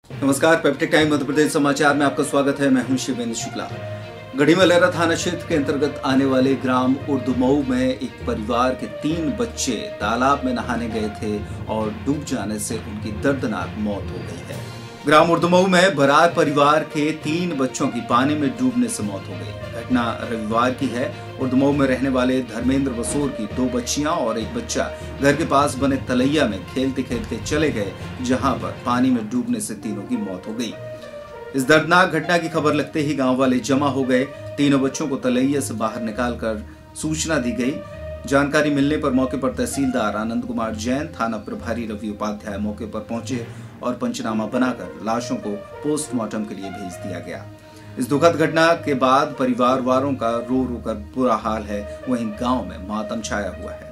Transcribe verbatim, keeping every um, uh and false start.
नमस्कार, peptic time Madhya Pradesh समाचार में आपका स्वागत है। मैं हूं शिवेंद्र शुक्ला। गढ़ी मलहरा थाना क्षेत्र के अंतर्गत आने वाले ग्राम उर्दुमऊ में एक परिवार के तीन बच्चे तालाब में नहाने गए थे और डूब जाने से उनकी दर्दनाक मौत हो गई है। ग्राम उर्दुमऊ में बरार परिवार के तीन बच्चों की पानी में डूबने से मौत हो गई। घटना रविवार की है। उर्दुमऊ में रहने वाले धर्मेंद्र वसूर की दो बच्चियां और एक बच्चा घर के पास बने तलैया में खेलते खेलते चले गए, जहां पर पानी में डूबने से तीनों की मौत हो गई। इस दर्दनाक घटना की खबर लगते ही गांव वाले जमा हो गए। तीनों बच्चों को तलैया से बाहर निकालकर सूचना दी गई। जानकारी मिलने पर मौके पर तहसीलदार आनंद कुमार जैन, थाना प्रभारी रवि उपाध्याय मौके पर पहुंचे और पंचनामा बनाकर लाशों को पोस्टमार्टम के लिए भेज दिया गया। इस दुखद घटना के बाद परिवार वालों का रो रो कर बुरा हाल है, वहीं गांव में मातम छाया हुआ है।